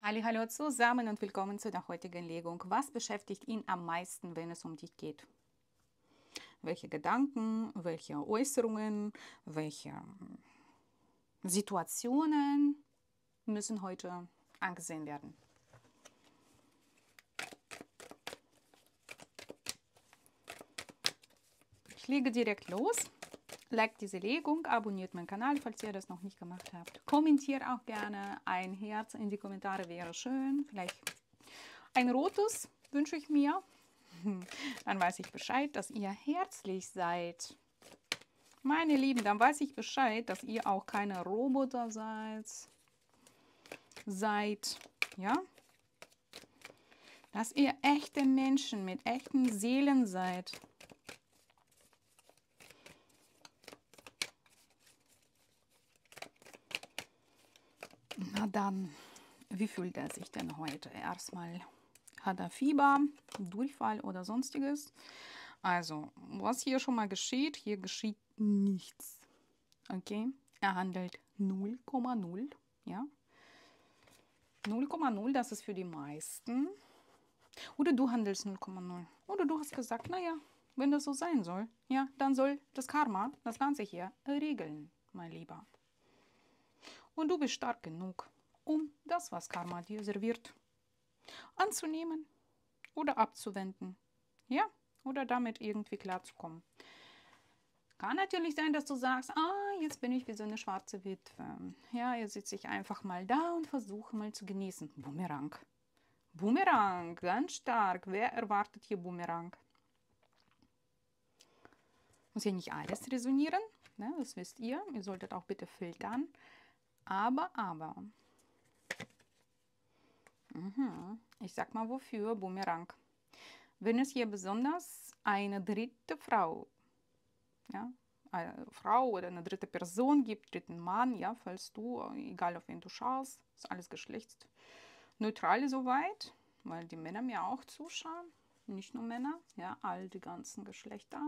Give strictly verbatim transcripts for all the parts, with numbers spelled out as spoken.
Hallo zusammen und willkommen zu der heutigen Legung. Was beschäftigt ihn am meisten, wenn es um dich geht? Welche Gedanken, welche Äußerungen, welche Situationen müssen heute angesehen werden? Ich lege direkt los. Liked diese Legung, abonniert meinen Kanal, falls ihr das noch nicht gemacht habt. Kommentiert auch gerne. Ein Herz in die Kommentare wäre schön. Vielleicht ein rotes wünsche ich mir. Dann weiß ich Bescheid, dass ihr herzlich seid. Meine Lieben, dann weiß ich Bescheid, dass ihr auch keine Roboter seid. Seid, ja? Dass ihr echte Menschen mit echten Seelen seid. Na dann, wie fühlt er sich denn heute? Erstmal hat er Fieber, Durchfall oder sonstiges. Also, was hier schon mal geschieht, hier geschieht nichts. Okay? Er handelt null Komma null, ja? null Komma null, das ist für die meisten. Oder du handelst null Komma null. Oder du hast gesagt, naja, wenn das so sein soll, ja, dann soll das Karma, das Ganze hier, regeln, mein Lieber. Und du bist stark genug, um das, was Karma dir serviert, anzunehmen oder abzuwenden. Ja, oder damit irgendwie klarzukommen. Kann natürlich sein, dass du sagst, ah, jetzt bin ich wie so eine schwarze Witwe. Ja, jetzt sitze ich einfach mal da und versuche mal zu genießen. Bumerang. Bumerang, ganz stark. Wer erwartet hier Bumerang? Muss ja nicht alles resonieren, ne, das wisst ihr. Ihr solltet auch bitte filtern. Aber, aber. Mhm. Ich sag mal wofür, Bumerang. Wenn es hier besonders eine dritte Frau, ja, eine Frau oder eine dritte Person gibt, dritten Mann, ja, falls du, egal auf wen du schaust, ist alles geschlechtsneutral soweit, weil die Männer mir auch zuschauen, nicht nur Männer, ja, all die ganzen Geschlechter.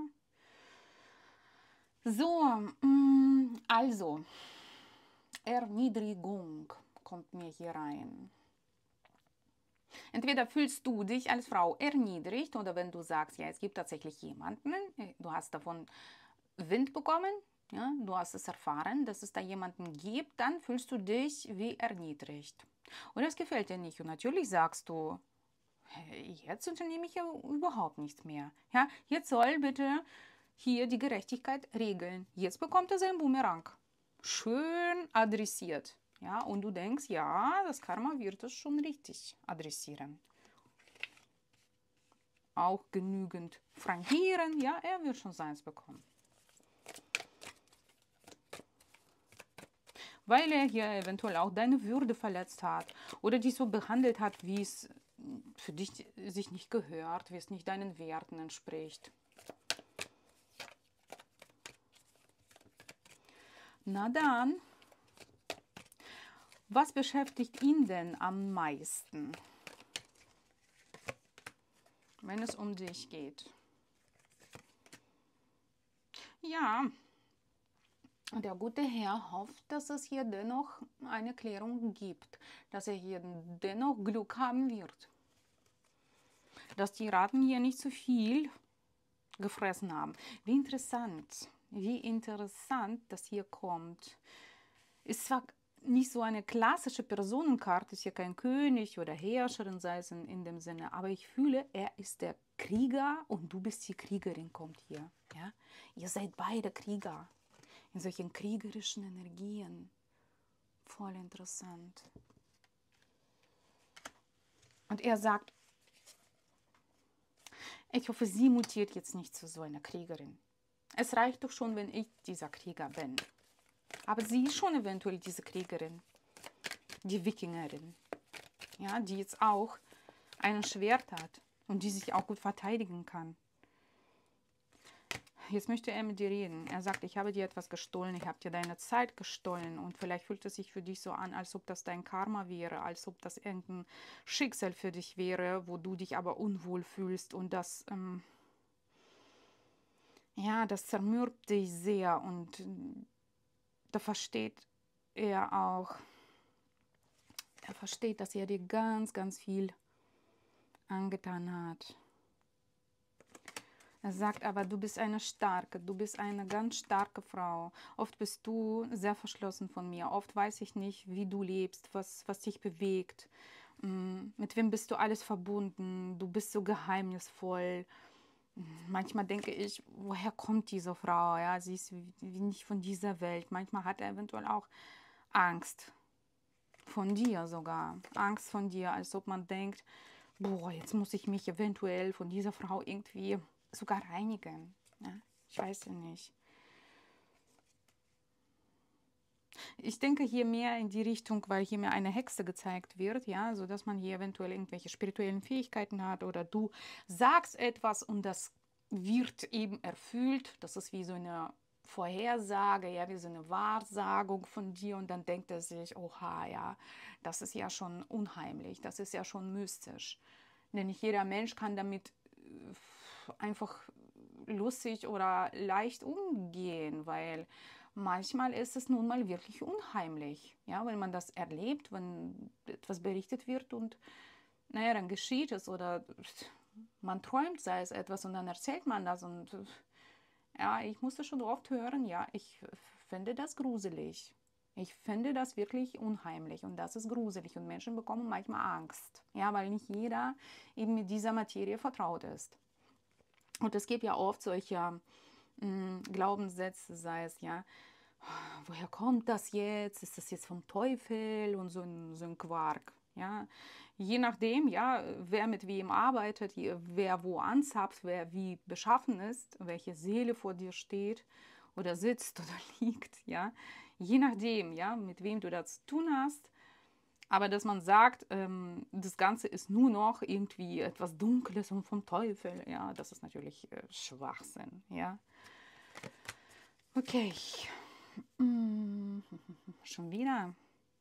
So, also, Erniedrigung kommt mir hier rein. Entweder fühlst du dich als Frau erniedrigt oder wenn du sagst, ja, es gibt tatsächlich jemanden, du hast davon Wind bekommen, ja, du hast es erfahren, dass es da jemanden gibt, dann fühlst du dich wie erniedrigt. Und das gefällt dir nicht. Und natürlich sagst du, hey, jetzt unternehme ich ja überhaupt nichts mehr. Ja, jetzt soll bitte hier die Gerechtigkeit regeln. Jetzt bekommt er seinen Bumerang. Schön adressiert. Ja, und du denkst, ja, das Karma wird es schon richtig adressieren. Auch genügend frankieren, ja, er wird schon seins bekommen. Weil er hier eventuell auch deine Würde verletzt hat oder dich so behandelt hat, wie es für dich sich nicht gehört, wie es nicht deinen Werten entspricht. Na dann, was beschäftigt ihn denn am meisten, wenn es um dich geht? Ja, der gute Herr hofft, dass es hier dennoch eine Klärung gibt, dass er hier dennoch Glück haben wird, dass die Ratten hier nicht zu viel gefressen haben. Wie interessant, wie interessant das hier kommt. Ist zwar nicht so eine klassische Personenkarte, ist ja kein König oder Herrscherin, sei es in, in dem Sinne, aber ich fühle, er ist der Krieger und du bist die Kriegerin, kommt hier. Ja? Ihr seid beide Krieger in solchen kriegerischen Energien. Voll interessant. Und er sagt, ich hoffe, sie mutiert jetzt nicht zu so einer Kriegerin. Es reicht doch schon, wenn ich dieser Krieger bin. Aber sie ist schon eventuell diese Kriegerin, die Wikingerin, ja, die jetzt auch ein Schwert hat und die sich auch gut verteidigen kann. Jetzt möchte er mit dir reden. Er sagt, ich habe dir etwas gestohlen, ich habe dir deine Zeit gestohlen und vielleicht fühlt es sich für dich so an, als ob das dein Karma wäre, als ob das irgendein Schicksal für dich wäre, wo du dich aber unwohl fühlst und das, ähm, ja, das zermürbt dich sehr und da versteht er auch, Er versteht, dass er dir ganz, ganz viel angetan hat. Er sagt aber, du bist eine starke, du bist eine ganz starke Frau. Oft bist du sehr verschlossen von mir. Oft weiß ich nicht, wie du lebst, was, was dich bewegt. Mit wem bist du alles verbunden? Du bist so geheimnisvoll. Manchmal denke ich, woher kommt diese Frau? Ja, sie ist wie nicht von dieser Welt. Manchmal hat er eventuell auch Angst von dir sogar. Angst von dir, als ob man denkt, boah, jetzt muss ich mich eventuell von dieser Frau irgendwie sogar reinigen. Ja, ich weiß ja nicht. Ich denke hier mehr in die Richtung, weil hier mir eine Hexe gezeigt wird, ja, so dass man hier eventuell irgendwelche spirituellen Fähigkeiten hat oder du sagst etwas und das wird eben erfüllt. Das ist wie so eine Vorhersage, ja, wie so eine Wahrsagung von dir und dann denkt er sich, oha, ja, das ist ja schon unheimlich, das ist ja schon mystisch. Denn nicht jeder Mensch kann damit einfach lustig oder leicht umgehen, weil manchmal ist es nun mal wirklich unheimlich, ja, wenn man das erlebt, wenn etwas berichtet wird und naja, dann geschieht es oder man träumt, sei es etwas und dann erzählt man das und ja, ich musste schon oft hören, ja, ich finde das gruselig. Ich finde das wirklich unheimlich und das ist gruselig und Menschen bekommen manchmal Angst, ja, weil nicht jeder eben mit dieser Materie vertraut ist. Und es gibt ja oft solche mh, Glaubenssätze, sei es ja, woher kommt das jetzt? Ist das jetzt vom Teufel? Und so ein, so ein Quark. Ja? Je nachdem, ja, wer mit wem arbeitet, wer wo anzapft, wer wie beschaffen ist, welche Seele vor dir steht oder sitzt oder liegt. Ja? Je nachdem, ja, mit wem du das zu tun hast. Aber dass man sagt, ähm, das Ganze ist nur noch irgendwie etwas Dunkles und vom Teufel, ja, das ist natürlich äh, Schwachsinn, ja. Okay. Hm, schon wieder.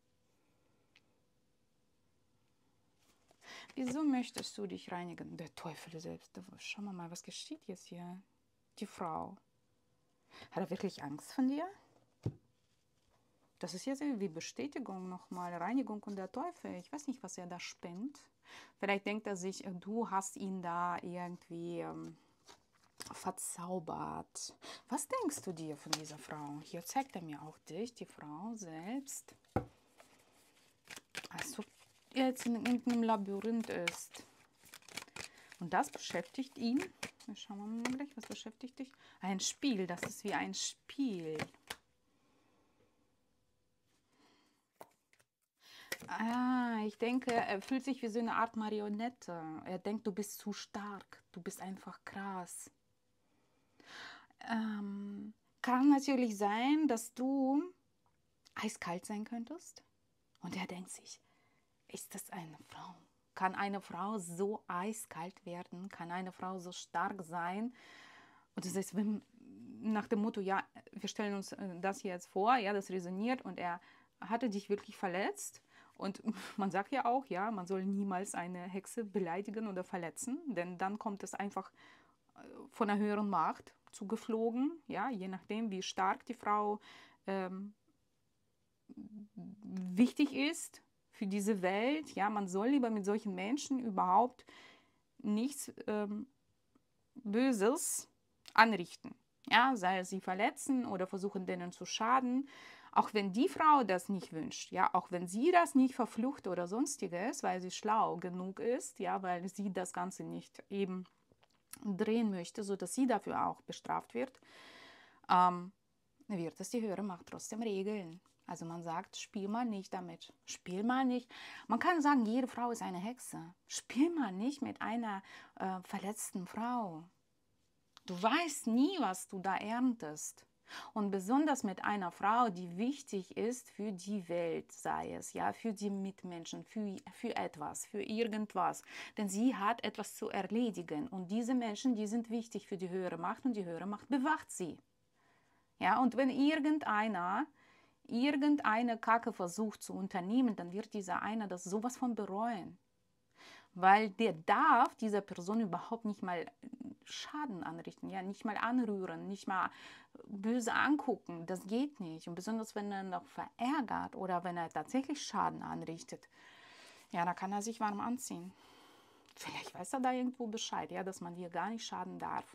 Wieso möchtest du dich reinigen? Der Teufel selbst. Schauen wir mal, was geschieht jetzt hier? Die Frau. Hat er wirklich Angst von dir? Das ist jetzt irgendwie Bestätigung nochmal. Reinigung und der Teufel. Ich weiß nicht, was er da spinnt. Vielleicht denkt er sich, du hast ihn da irgendwie ähm, verzaubert. Was denkst du dir von dieser Frau? Hier zeigt er mir auch dich, die Frau selbst. Als ob er jetzt in irgendeinem Labyrinth ist. Und das beschäftigt ihn. Schauen wir mal gleich, was beschäftigt dich? Ein Spiel, das ist wie ein Spiel. Ah, ich denke, er fühlt sich wie so eine Art Marionette. Er denkt, du bist zu stark, du bist einfach krass. Ähm, kann natürlich sein, dass du eiskalt sein könntest. Und er denkt sich, ist das eine Frau? Kann eine Frau so eiskalt werden? Kann eine Frau so stark sein? Und das heißt, wenn, nach dem Motto, ja, wir stellen uns das hier jetzt vor, ja, das resoniert und er hatte dich wirklich verletzt. Und man sagt ja auch, ja, man soll niemals eine Hexe beleidigen oder verletzen, denn dann kommt es einfach von einer höheren Macht zugeflogen, ja, je nachdem, wie stark die Frau ähm, wichtig ist für diese Welt. Ja, man soll lieber mit solchen Menschen überhaupt nichts ähm, Böses anrichten. Ja, sei es sie verletzen oder versuchen denen zu schaden. Auch wenn die Frau das nicht wünscht, ja, auch wenn sie das nicht verflucht oder sonstiges, weil sie schlau genug ist, ja, weil sie das Ganze nicht eben drehen möchte, sodass sie dafür auch bestraft wird, ähm, wird es die höhere Macht trotzdem regeln. Also man sagt, spiel mal nicht damit. Spiel mal nicht. Man kann sagen, jede Frau ist eine Hexe. Spiel mal nicht mit einer äh, verletzten Frau. Du weißt nie, was du da erntest. Und besonders mit einer Frau, die wichtig ist für die Welt, sei es, ja, für die Mitmenschen, für, für etwas, für irgendwas. Denn sie hat etwas zu erledigen. Und diese Menschen, die sind wichtig für die höhere Macht und die höhere Macht bewacht sie. Ja, und wenn irgendeiner irgendeine Kacke versucht zu unternehmen, dann wird dieser einer das sowas von bereuen. Weil der darf dieser Person überhaupt nicht mal Schaden anrichten, ja, nicht mal anrühren, nicht mal böse angucken, das geht nicht. Und besonders wenn er noch verärgert oder wenn er tatsächlich Schaden anrichtet, ja, da kann er sich warm anziehen. Vielleicht weiß er da irgendwo Bescheid, ja, dass man dir gar nicht schaden darf.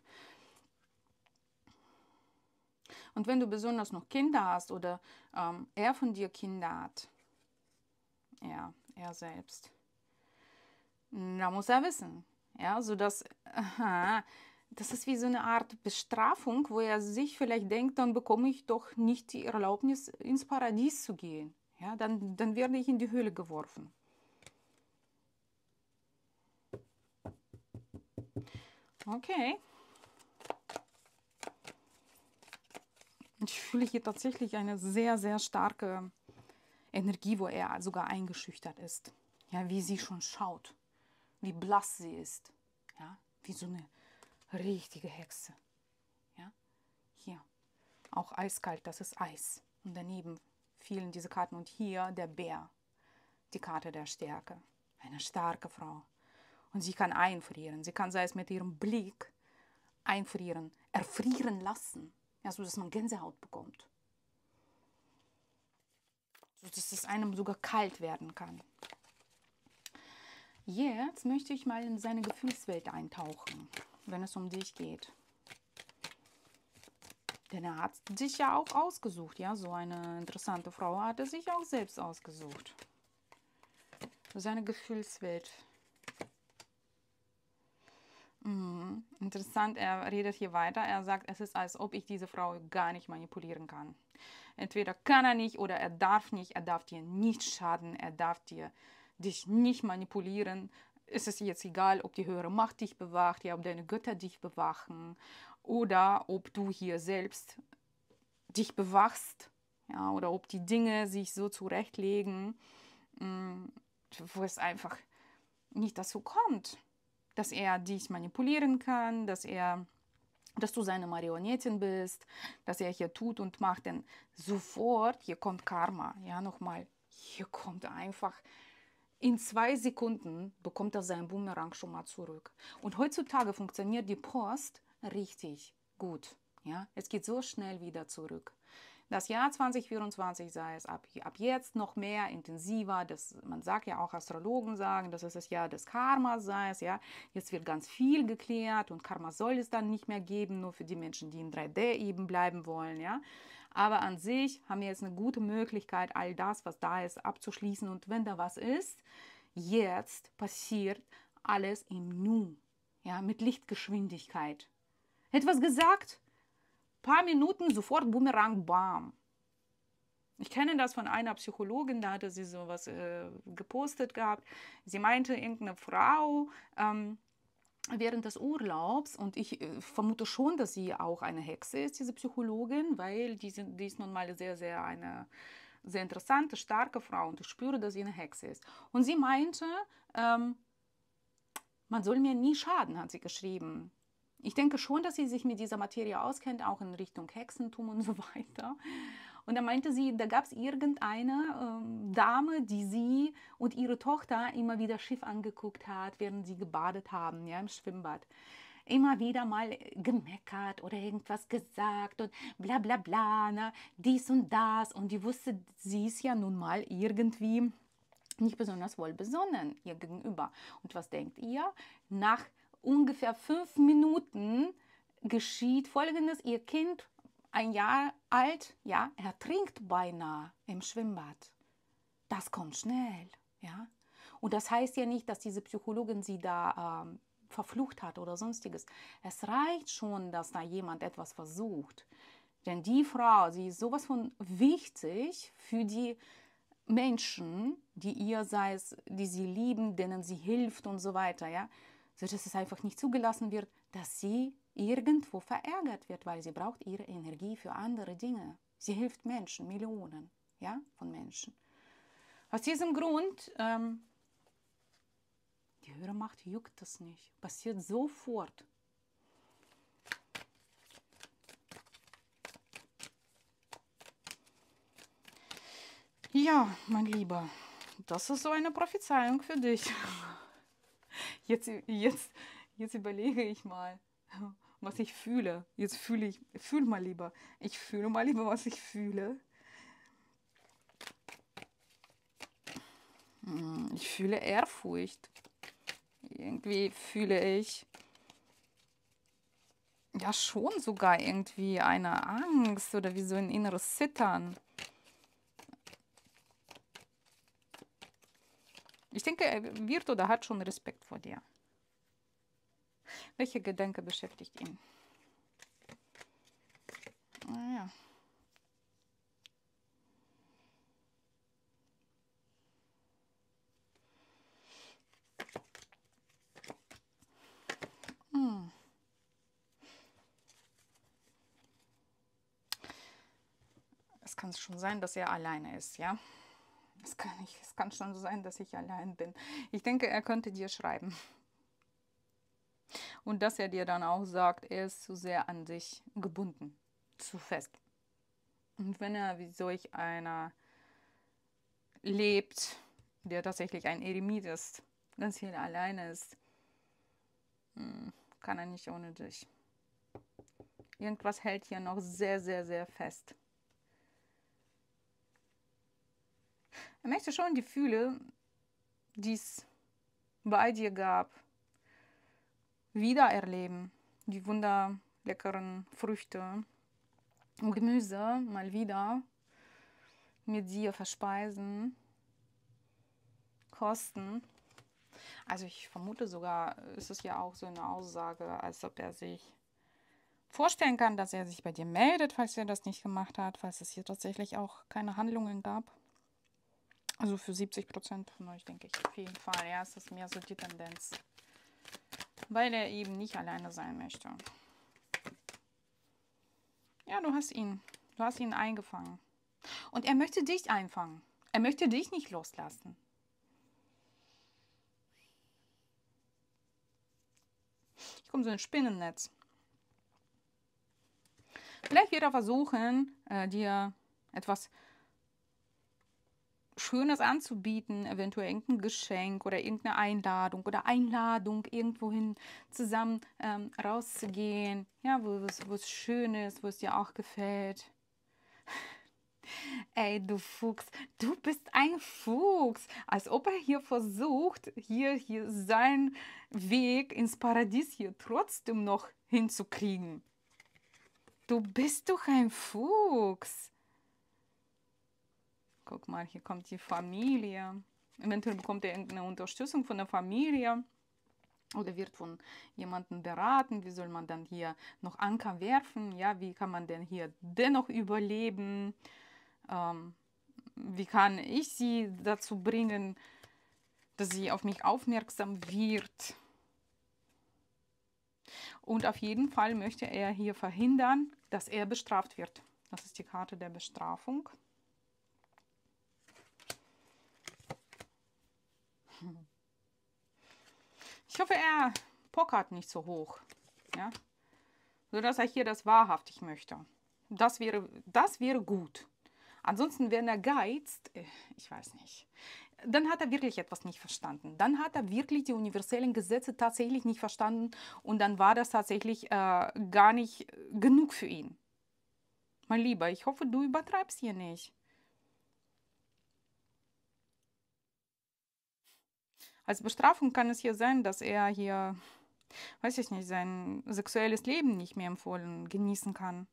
Und wenn du besonders noch Kinder hast oder ähm, er von dir Kinder hat, ja, er selbst, da muss er wissen, ja, sodass, aha, das ist wie so eine Art Bestrafung, wo er sich vielleicht denkt, dann bekomme ich doch nicht die Erlaubnis, ins Paradies zu gehen. Ja, dann, dann werde ich in die Höhle geworfen. Okay. Ich fühle hier tatsächlich eine sehr, sehr starke Energie, wo er sogar eingeschüchtert ist. Ja, wie sie schon schaut, wie blass sie ist. Ja, wie so eine richtige Hexe. Ja, hier. Auch eiskalt, das ist Eis. Und daneben fielen diese Karten. Und hier der Bär, die Karte der Stärke. Eine starke Frau. Und sie kann einfrieren. Sie kann, sei es mit ihrem Blick, einfrieren, erfrieren lassen. Ja, so dass man Gänsehaut bekommt. So dass es einem sogar kalt werden kann. Jetzt möchte ich mal in seine Gefühlswelt eintauchen, wenn es um dich geht. Denn er hat sich ja auch ausgesucht. Ja, so eine interessante Frau hat er sich auch selbst ausgesucht. Seine Gefühlswelt. Mhm. Interessant, er redet hier weiter. Er sagt, es ist, als ob ich diese Frau gar nicht manipulieren kann. Entweder kann er nicht oder er darf nicht. Er darf dir nicht schaden. Er darf dir, dich nicht manipulieren. Es ist jetzt egal, ob die höhere Macht dich bewacht, ja, ob deine Götter dich bewachen oder ob du hier selbst dich bewachst, ja, oder ob die Dinge sich so zurechtlegen, wo es einfach nicht dazu kommt, dass er dich manipulieren kann, dass er, dass du seine Marionettin bist, dass er hier tut und macht, denn sofort, hier kommt Karma, ja, nochmal, hier kommt einfach, in zwei Sekunden bekommt er seinen Bumerang schon mal zurück. Und heutzutage funktioniert die Post richtig gut, ja, es geht so schnell wieder zurück. Das Jahr zwanzig vierundzwanzig sei es ab, ab jetzt noch mehr intensiver. Das, man sagt ja auch, Astrologen sagen, dass es das Jahr des Karmas sei. Es, ja. Jetzt wird ganz viel geklärt und Karma soll es dann nicht mehr geben, nur für die Menschen, die in drei D eben bleiben wollen. Ja. Aber an sich haben wir jetzt eine gute Möglichkeit, all das, was da ist, abzuschließen. Und wenn da was ist, jetzt passiert alles im Nu, ja, mit Lichtgeschwindigkeit. Etwas gesagt? Paar Minuten, sofort Bumerang, bam. Ich kenne das von einer Psychologin, da hatte sie sowas äh, gepostet gehabt. Sie meinte, irgendeine Frau ähm, während des Urlaubs, und ich äh, vermute schon, dass sie auch eine Hexe ist, diese Psychologin, weil die, sind, die ist nun mal sehr, sehr eine sehr interessante, starke Frau und ich spüre, dass sie eine Hexe ist. Und sie meinte, ähm, man soll mir nie schaden, hat sie geschrieben. Ich denke schon, dass sie sich mit dieser Materie auskennt, auch in Richtung Hexentum und so weiter. Und da meinte sie, da gab es irgendeine ähm, Dame, die sie und ihre Tochter immer wieder Schiff angeguckt hat, während sie gebadet haben, ja, im Schwimmbad. Immer wieder mal gemeckert oder irgendwas gesagt und bla bla bla, ne, dies und das. Und die wusste, sie ist ja nun mal irgendwie nicht besonders wohlbesonnen ihr gegenüber. Und was denkt ihr? Nach ungefähr fünf Minuten geschieht Folgendes: Ihr Kind, ein Jahr alt, ja, ertrinkt beinahe im Schwimmbad. Das kommt schnell, ja. Und das heißt ja nicht, dass diese Psychologin sie da ähm, verflucht hat oder sonstiges. Es reicht schon, dass da jemand etwas versucht. Denn die Frau, sie ist sowas von wichtig für die Menschen, die ihr, sei es, die sie lieben, denen sie hilft und so weiter, ja, so dass es einfach nicht zugelassen wird, dass sie irgendwo verärgert wird, weil sie braucht ihre Energie für andere Dinge. Sie hilft Menschen, Millionen, ja, von Menschen. Aus diesem Grund, ähm, die höhere Macht juckt das nicht, passiert sofort. Ja, mein Lieber, das ist so eine Prophezeiung für dich. Jetzt, jetzt, jetzt überlege ich mal. was ich fühle. Jetzt fühle ich, fühl mal lieber. Ich fühle mal lieber, was ich fühle. Ich fühle Ehrfurcht. Irgendwie fühle ich ja schon sogar irgendwie eine Angst oder wie so ein inneres Zittern. Ich denke, er wird oder hat schon Respekt vor dir. Welcher Gedanke beschäftigt ihn? Naja. Hm. Es kann schon sein, dass er alleine ist, ja? Es kann, nicht, es kann schon sein, dass ich allein bin. Ich denke, er könnte dir schreiben. Und dass er dir dann auch sagt, er ist zu sehr an sich gebunden, zu fest. Und wenn er wie solch einer lebt, der tatsächlich ein Eremit ist, ganz hier alleine ist, kann er nicht ohne dich. Irgendwas hält hier noch sehr, sehr, sehr fest. Er möchte schon die Gefühle, die es bei dir gab, wiedererleben. Die wunderleckeren Früchte und Gemüse mal wieder mit dir verspeisen, kosten. Also ich vermute sogar, ist es ja auch so eine Aussage, als ob er sich vorstellen kann, dass er sich bei dir meldet, falls er das nicht gemacht hat, falls es hier tatsächlich auch keine Handlungen gab. Also für siebzig Prozent von euch denke ich auf jeden Fall. Ja, es ist mehr so die Tendenz. Weil er eben nicht alleine sein möchte. Ja, du hast ihn. Du hast ihn eingefangen. Und er möchte dich einfangen. Er möchte dich nicht loslassen. Ich komme so ein Spinnennetz. Vielleicht wird er versuchen, äh, dir etwas Schönes anzubieten, eventuell irgendein Geschenk oder irgendeine Einladung oder Einladung, irgendwohin zusammen ähm, rauszugehen, ja, wo es, wo es schön ist, wo es dir auch gefällt. Ey, du Fuchs, du bist ein Fuchs. Als ob er hier versucht, hier, hier seinen Weg ins Paradies hier trotzdem noch hinzukriegen. Du bist doch ein Fuchs. Guck mal, hier kommt die Familie. Eventuell bekommt er irgendeine Unterstützung von der Familie oder wird von jemandem beraten, wie soll man dann hier noch Anker werfen, ja, wie kann man denn hier dennoch überleben, ähm, wie kann ich sie dazu bringen, dass sie auf mich aufmerksam wird. Und auf jeden Fall möchte er hier verhindern, dass er bestraft wird. Das ist die Karte der Bestrafung. Ich hoffe, er pokert nicht so hoch, ja? Sodass er hier das wahrhaftig möchte. Das wäre, das wäre gut. Ansonsten, wenn er geizt, ich weiß nicht, dann hat er wirklich etwas nicht verstanden. Dann hat er wirklich die universellen Gesetze tatsächlich nicht verstanden und dann war das tatsächlich äh, gar nicht genug für ihn. Mein Lieber, ich hoffe, du übertreibst hier nicht. Als Bestrafung kann es hier sein, dass er hier, weiß ich nicht, sein sexuelles Leben nicht mehr im Vollen genießen kann.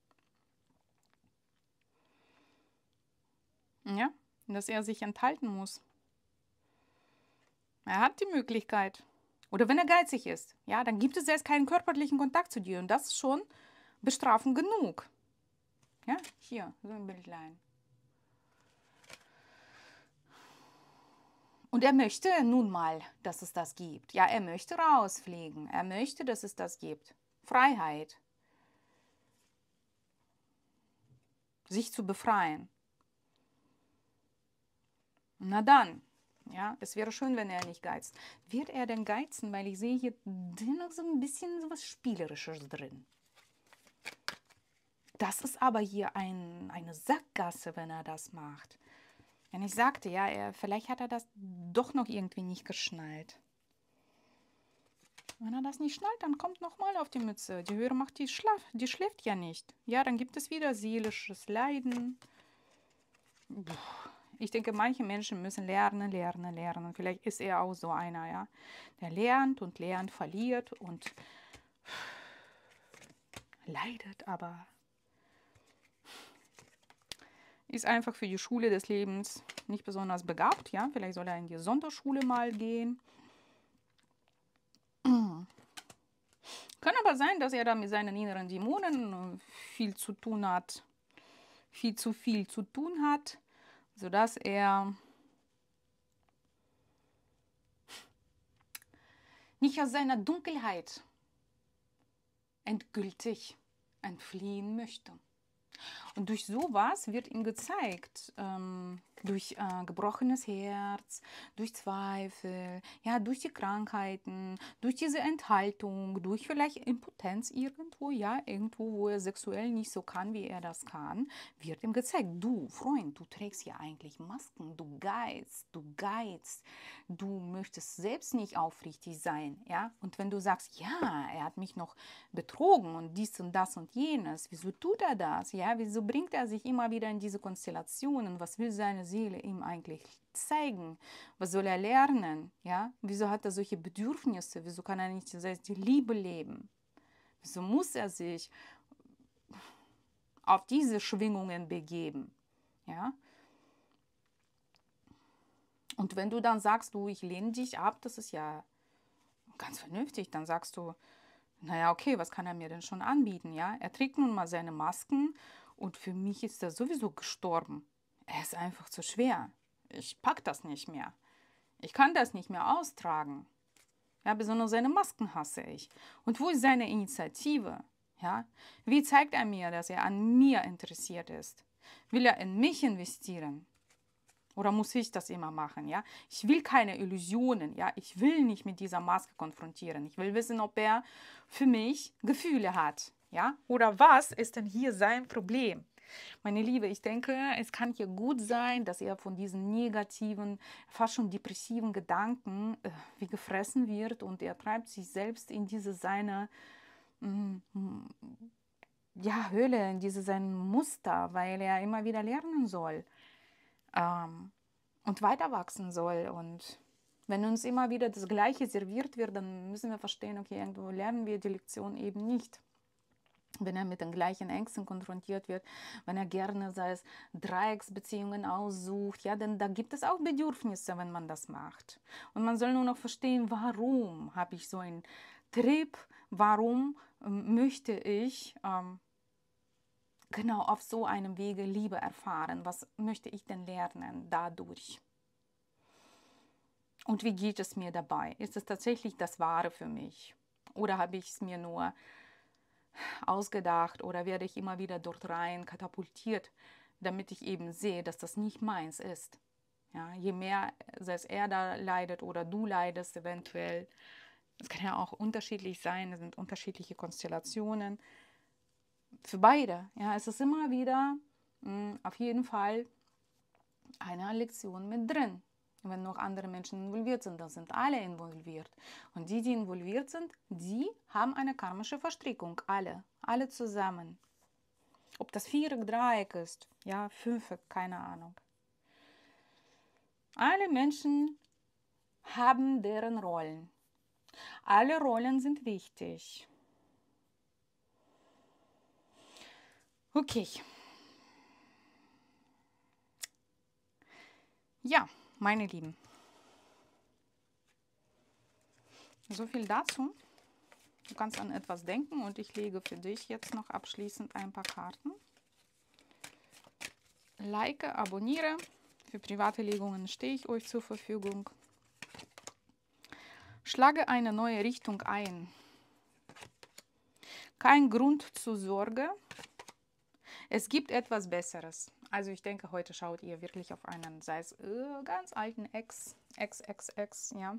Ja, dass er sich enthalten muss. Er hat die Möglichkeit. Oder wenn er geizig ist, ja, dann gibt es erst keinen körperlichen Kontakt zu dir. Und das ist schon Bestrafung genug. Ja, hier, so ein Bildlein. Und er möchte nun mal, dass es das gibt. Ja, er möchte rausfliegen. Er möchte, dass es das gibt. Freiheit. Sich zu befreien. Na dann, ja, es wäre schön, wenn er nicht geizt. Wird er denn geizen? Weil ich sehe hier dennoch so ein bisschen so was Spielerisches drin. Das ist aber hier ein, eine Sackgasse, wenn er das macht. Wenn ich sagte, ja, er, vielleicht hat er das doch noch irgendwie nicht geschnallt. Wenn er das nicht schnallt, dann kommt nochmal auf die Mütze. Die Höhere Macht, die, schlaf, die schläft ja nicht. Ja, dann gibt es wieder seelisches Leiden. Puh. Ich denke, manche Menschen müssen lernen, lernen, lernen. Und vielleicht ist er auch so einer, ja. Der lernt und lernt, verliert und leidet, aber ist einfach für die Schule des Lebens nicht besonders begabt, ja. Vielleicht soll er in die Sonderschule mal gehen. Kann aber sein, dass er da mit seinen inneren Dämonen viel zu tun hat, viel zu viel zu tun hat, sodass er nicht aus seiner Dunkelheit endgültig entfliehen möchte. Und durch sowas wird ihm gezeigt, ähm, durch äh, gebrochenes Herz, durch Zweifel, ja, durch die Krankheiten, durch diese Enthaltung, durch vielleicht Impotenz irgendwo, ja, irgendwo, wo er sexuell nicht so kann, wie er das kann, wird ihm gezeigt, du, Freund, du trägst ja eigentlich Masken, du geizt, du geizt, du möchtest selbst nicht aufrichtig sein, ja, und wenn du sagst, ja, er hat mich noch betrogen und dies und das und jenes, wieso tut er das, ja, wieso bringt er sich immer wieder in diese Konstellationen, was will seine Seele ihm eigentlich zeigen, was soll er lernen, ja, wieso hat er solche Bedürfnisse, wieso kann er nicht selbst die Liebe leben, wieso muss er sich auf diese Schwingungen begeben, ja. Und wenn du dann sagst, du, ich lehne dich ab, das ist ja ganz vernünftig, dann sagst du, naja, okay, was kann er mir denn schon anbieten, ja? Er trägt nun mal seine Masken und für mich ist er sowieso gestorben. Er ist einfach zu schwer. Ich pack das nicht mehr. Ich kann das nicht mehr austragen. Ja, besonders seine Masken hasse ich. Und wo ist seine Initiative? Ja? Wie zeigt er mir, dass er an mir interessiert ist? Will er in mich investieren? Oder muss ich das immer machen? Ja? Ich will keine Illusionen. Ja? Ich will nicht mit dieser Maske konfrontieren. Ich will wissen, ob er für mich Gefühle hat. Ja? Oder was ist denn hier sein Problem? Meine Liebe, ich denke, es kann hier gut sein, dass er von diesen negativen, fast schon depressiven Gedanken äh, wie gefressen wird und er treibt sich selbst in diese seine mm, ja, Höhle, in diese sein Muster, weil er immer wieder lernen soll. Ähm, und weiter wachsen soll. Und wenn uns immer wieder das Gleiche serviert wird, dann müssen wir verstehen, okay, irgendwo lernen wir die Lektion eben nicht. Wenn er mit den gleichen Ängsten konfrontiert wird, wenn er gerne, sei es Dreiecksbeziehungen aussucht, ja, denn da gibt es auch Bedürfnisse, wenn man das macht. Und man soll nur noch verstehen, warum habe ich so einen Trip, warum ähm, möchte ich ähm, genau auf so einem Wege Liebe erfahren, was möchte ich denn lernen dadurch? Und wie geht es mir dabei? Ist es tatsächlich das Wahre für mich? Oder habe ich es mir nur ausgedacht oder werde ich immer wieder dort rein katapultiert, damit ich eben sehe, dass das nicht meins ist? Ja, je mehr, sei es er da leidet oder du leidest eventuell, es kann ja auch unterschiedlich sein, es sind unterschiedliche Konstellationen. Für beide, ja, es ist immer wieder mh, auf jeden Fall eine Lektion mit drin. Wenn noch andere Menschen involviert sind, dann sind alle involviert. Und die, die involviert sind, die haben eine karmische Verstrickung. Alle. Alle zusammen. Ob das Viereck, Dreieck ist, ja, Fünfeck, keine Ahnung. Alle Menschen haben deren Rollen. Alle Rollen sind wichtig. Okay. Ja, meine Lieben. So viel dazu. Du kannst an etwas denken und ich lege für dich jetzt noch abschließend ein paar Karten. Like, abonniere. Für private Legungen stehe ich euch zur Verfügung. Schlage eine neue Richtung ein. Kein Grund zur Sorge. Es gibt etwas Besseres. Also ich denke, heute schaut ihr wirklich auf einen, sei es äh, ganz alten Ex, Ex, Ex, Ex, ja.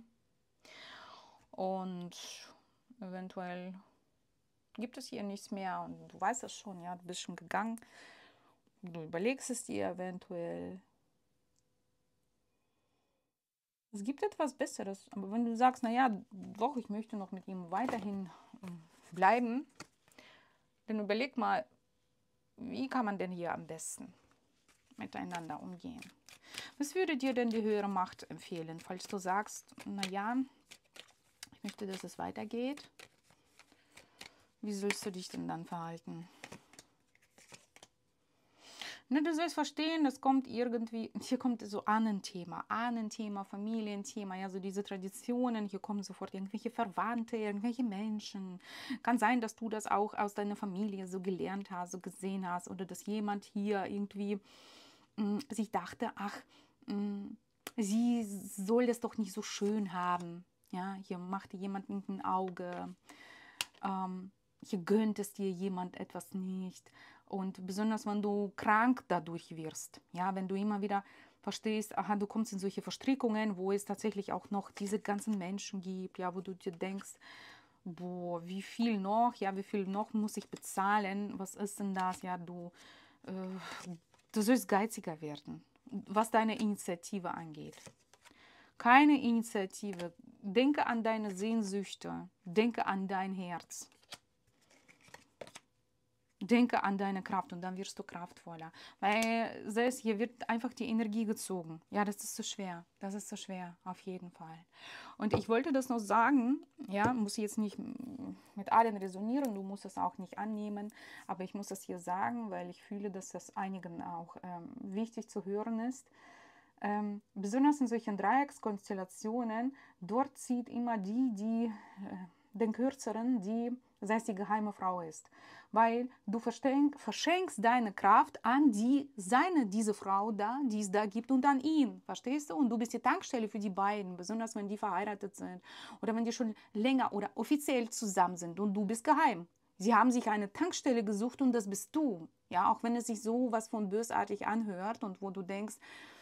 Und eventuell gibt es hier nichts mehr und du weißt es schon, ja, du bist schon gegangen. Du überlegst es dir eventuell. Es gibt etwas Besseres. Aber wenn du sagst, naja, doch, ich möchte noch mit ihm weiterhin ähm, bleiben, dann überleg mal, wie kann man denn hier am besten miteinander umgehen? Was würde dir denn die höhere Macht empfehlen, falls du sagst, naja, ich möchte, dass es weitergeht? Wie sollst du dich denn dann verhalten? Ne, du sollst verstehen, das kommt irgendwie, hier kommt so Ahnenthema, Ahnenthema, Familienthema, ja, so diese Traditionen, hier kommen sofort irgendwelche Verwandte, irgendwelche Menschen. Kann sein, dass du das auch aus deiner Familie so gelernt hast, so gesehen hast, oder dass jemand hier irgendwie mh, sich dachte, ach, mh, sie soll das doch nicht so schön haben. Ja, hier machte jemand mit ein Auge. Ähm, hier gönnt es dir jemand etwas nicht. Und besonders, wenn du krank dadurch wirst, ja, wenn du immer wieder verstehst, aha, du kommst in solche Verstrickungen, wo es tatsächlich auch noch diese ganzen Menschen gibt, ja, wo du dir denkst, boah, wie viel noch, ja, wie viel noch muss ich bezahlen, was ist denn das, ja, du, äh, du sollst geiziger werden, was deine Initiative angeht. Keine Initiative. Denke an deine Sehnsüchte. Denke an dein Herz. Denke an deine Kraft und dann wirst du kraftvoller. Weil selbst hier wird einfach die Energie gezogen. Ja, das ist so schwer. Das ist so schwer, auf jeden Fall. Und ich wollte das noch sagen, ja, muss jetzt nicht mit allen resonieren, du musst es auch nicht annehmen, aber ich muss das hier sagen, weil ich fühle, dass das einigen auch ähm, wichtig zu hören ist. Ähm, besonders in solchen Dreieckskonstellationen, dort zieht immer die, die äh, den Kürzeren, die, sei es die geheime Frau ist. Weil du verschenk, verschenkst deine Kraft an die, seine, diese Frau da, die es da gibt und an ihn, verstehst du? Und du bist die Tankstelle für die beiden, besonders wenn die verheiratet sind oder wenn die schon länger oder offiziell zusammen sind und du bist geheim. Sie haben sich eine Tankstelle gesucht und das bist du. Ja, auch wenn es sich so was von bösartig anhört und wo du denkst,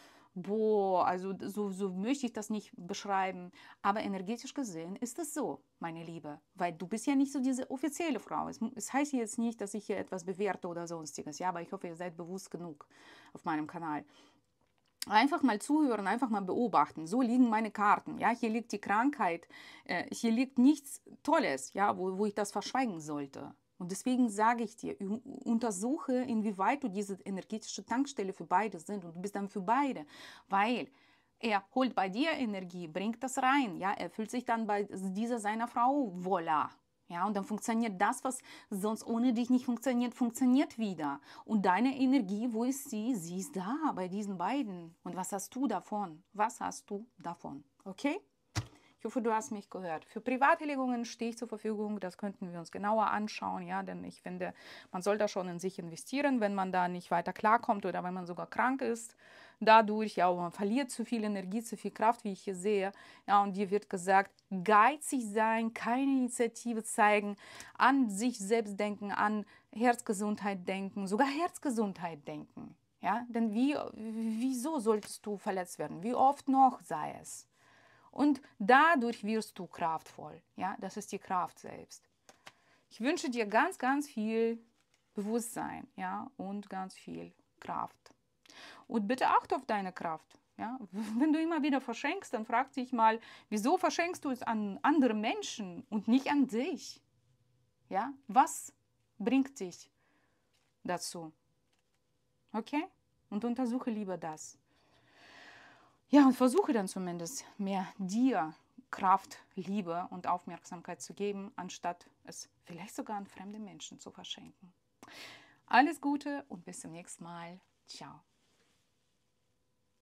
boah, also so, so möchte ich das nicht beschreiben. Aber energetisch gesehen ist es so, meine Liebe. Weil du bist ja nicht so diese offizielle Frau. Es, es heißt jetzt nicht, dass ich hier etwas bewerte oder sonstiges. Ja, aber ich hoffe, ihr seid bewusst genug auf meinem Kanal. Einfach mal zuhören, einfach mal beobachten. So liegen meine Karten. Ja, hier liegt die Krankheit. Äh, hier liegt nichts Tolles, ja, wo, wo ich das verschweigen sollte. Und deswegen sage ich dir, untersuche, inwieweit du diese energetische Tankstelle für beide sind. Und du bist dann für beide. Weil er holt bei dir Energie, bringt das rein. Ja, er fühlt sich dann bei dieser seiner Frau voila. Ja, und dann funktioniert das, was sonst ohne dich nicht funktioniert, funktioniert wieder. Und deine Energie, wo ist sie? Sie ist da bei diesen beiden. Und was hast du davon? Was hast du davon? Okay? Ich hoffe, du hast mich gehört. Für Privatheilungen stehe ich zur Verfügung. Das könnten wir uns genauer anschauen, ja, denn ich finde, man soll da schon in sich investieren, wenn man da nicht weiter klarkommt oder wenn man sogar krank ist. Dadurch, ja, man verliert zu viel Energie, zu viel Kraft, wie ich hier sehe. Ja, und dir wird gesagt, geizig sein, keine Initiative zeigen, an sich selbst denken, an Herzgesundheit denken, sogar Herzgesundheit denken. Ja, denn wie, wieso solltest du verletzt werden? Wie oft noch sei es? Und dadurch wirst du kraftvoll. Ja, das ist die Kraft selbst. Ich wünsche dir ganz, ganz viel Bewusstsein, ja, und ganz viel Kraft. Und bitte achte auf deine Kraft. Ja, wenn du immer wieder verschenkst, dann frag dich mal, wieso verschenkst du es an andere Menschen und nicht an dich? Ja, was bringt dich dazu? Okay? Und untersuche lieber das. Ja, und versuche dann zumindest mehr dir Kraft, Liebe und Aufmerksamkeit zu geben, anstatt es vielleicht sogar an fremde Menschen zu verschenken. Alles Gute und bis zum nächsten Mal. Ciao.